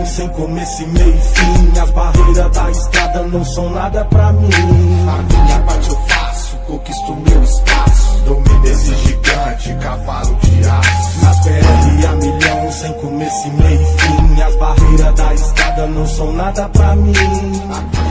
milhão, sem começo e meio e fim. As barreiras da estrada não são nada pra mim. A minha parte eu faço, conquisto meu espaço. Domino esse gigante, cavalo de aço. Nas BR a milhão, sem começo e meio e fim. As barreiras da estrada não são nada pra mim.